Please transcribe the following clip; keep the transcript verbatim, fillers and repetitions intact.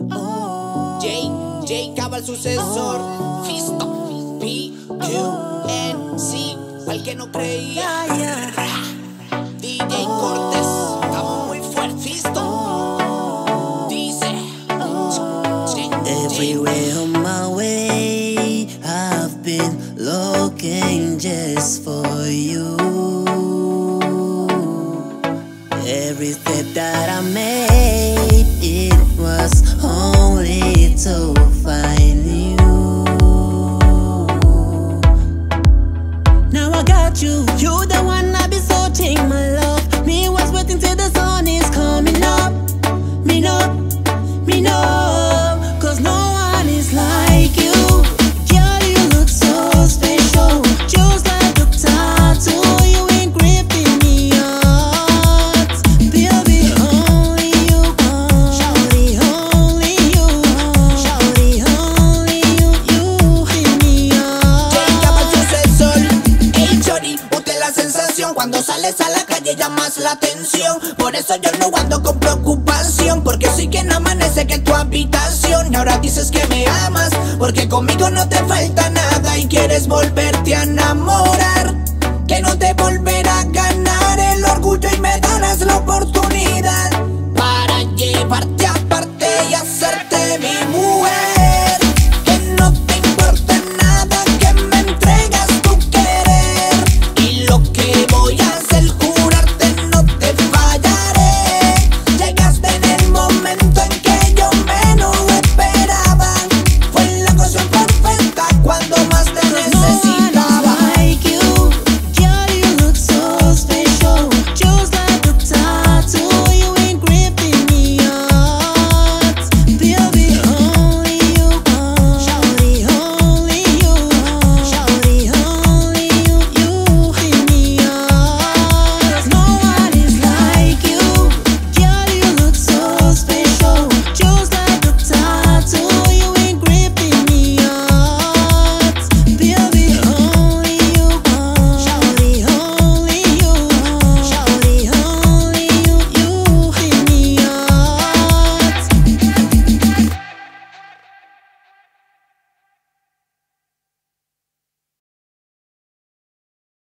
J, J Cabal sucesor, Fisto, P, Q, N, C, al que no creía. D J Cortés, estamos muy fuertes, Fisto. Dice, everywhere on my way, I've been looking just for you. Every step that I made, it was only to find you. Now I got you, you the one I've been searching, my love. Me was waiting till the sun is coming up. Me know, me know, cause no one is like you. Girl, you look so special, just like a tattoo. You engraved in me heart. Baby, only you, shawty, only you, shawty, only you, you in me heart. J Cabal sucesor, hey chori, usted la sensación. Cuando sales a la calle llamas la atención. Por eso yo no ando con preocupación, porque soy quien amanece que en tu habitación. Y ahora dices que me amas, porque conmigo no te falta nada y quieres volverte a enamorar. Que no te volverá a ganar el orgullo y me darás la oportunidad para llevarte aparte y hacerte mi mujer. Que no te importa nada, que me entregas tu querer. Y lo que voy a hacer, jurarte no te fallaré. Llegaste en el momento en